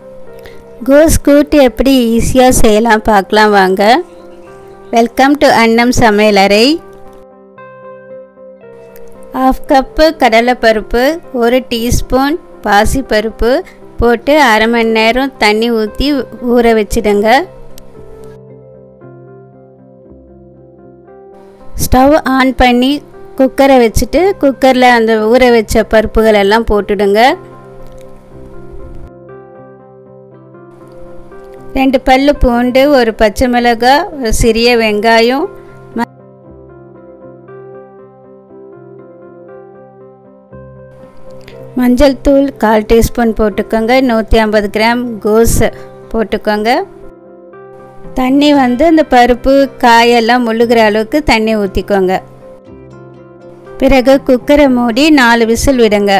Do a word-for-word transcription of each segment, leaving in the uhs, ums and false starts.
கோஸ் கூட்டு எப்படி ஈஸியாக செய்யலாம் பார்க்கலாம் வாங்க. வெல்கம் டு அன்னம் சமையலறை. ஹாஃப் கப்பு கடலைப்பருப்பு, ஒரு டீஸ்பூன் பாசிப்பருப்பு போட்டு அரை மணி நேரம் தண்ணி ஊற்றி ஊற வச்சிடுங்க. ஸ்டவ் ஆன் பண்ணி குக்கரை வச்சுட்டு குக்கரில் அந்த ஊற வச்ச பருப்புகள் எல்லாம் போட்டுடுங்க. ரெண்டு பல்லு பூண்டு, ஒரு பச்சை மிளகாய், ஒரு சிறிய வெங்காயம், மஞ்சள் தூள் கால் டீஸ்பூன் போட்டுக்கோங்க. நூற்றி ஐம்பது கிராம் கோஸ் போட்டுக்கோங்க. தண்ணி வந்து அந்த பருப்பு காயெல்லாம் முழுகிற அளவுக்கு தண்ணி ஊற்றிக்கோங்க. பிறகு குக்கரை மூடி நாலு விசில் விடுங்க.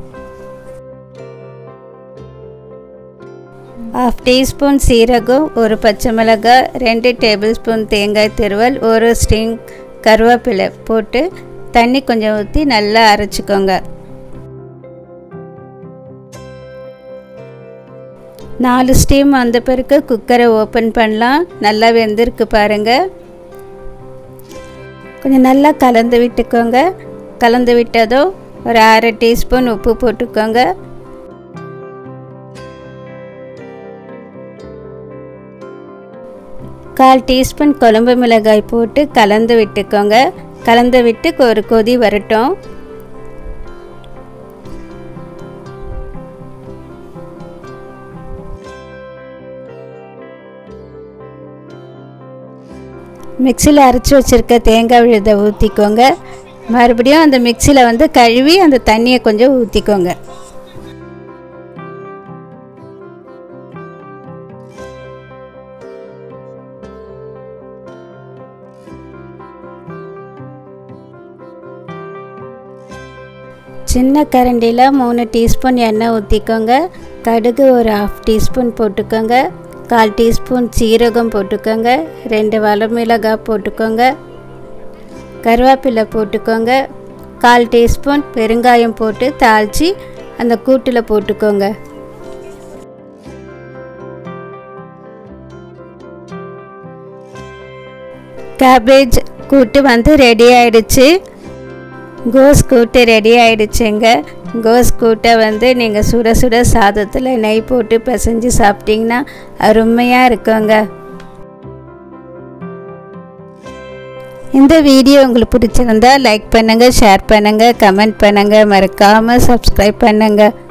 ஹாஃப் டீஸ்பூன் சீரகம், ஒரு பச்சை மிளகாய், ரெண்டு டேபிள் ஸ்பூன் தேங்காய் துருவல், ஒரு ஸ்டிங் கருவேப்பிலை போட்டு தண்ணி கொஞ்சம் ஊற்றி நல்லா அரைச்சிக்கோங்க. நாலு ஸ்டீம் வந்த பிறகு குக்கரை ஓப்பன் பண்ணலாம். நல்லா வெந்திருக்கு பாருங்கள். கொஞ்சம் நல்லா கலந்து விட்டுக்கோங்க. கலந்து விட்டதும் ஒரு அரை டீஸ்பூன் உப்பு போட்டுக்கோங்க. கால் டீஸ்பூன் குழம்பு மிளகாய் போட்டு கலந்து விட்டுக்கோங்க. கலந்து விட்டு ஒரு கொதி வரட்டும். மிக்சியில் அரைச்சி வச்சுருக்க தேங்காய் விழுதை ஊற்றிக்கோங்க. மறுபடியும் அந்த மிக்சியில் வந்து கழுவி அந்த தண்ணியை கொஞ்சம் ஊற்றிக்கோங்க. சின்ன கரண்டியில் மூணு டீஸ்பூன் எண்ணெய் ஊற்றிக்கோங்க. கடுகு ஒரு ஹாஃப் டீஸ்பூன் போட்டுக்கோங்க. கால் டீஸ்பூன் சீரகம் போட்டுக்கோங்க. ரெண்டு வரமிளகாய் போட்டுக்கோங்க. கருவேப்பிலை போட்டுக்கோங்க. கால் டீஸ்பூன் பெருங்காயம் போட்டு தாளித்து அந்த கூட்டில் போட்டுக்கோங்க. கேபேஜ் கூட்டு வந்து ரெடி ஆயிடுச்சு. கோஸ் கூட்டு ரெடி ஆகிடுச்சுங்க. கோஸ் கூட்டை வந்து நீங்கள் சுட சுட சாதத்தில் நெய் போட்டு பிசைஞ்சு சாப்பிட்டிங்கன்னா அருமையாக இருக்குங்க. இந்த வீடியோ உங்களுக்கு பிடிச்சிருந்தா லைக் பண்ணுங்கள், ஷேர் பண்ணுங்கள், கமெண்ட் பண்ணுங்கள், மறக்காமல் சப்ஸ்கிரைப் பண்ணுங்கள்.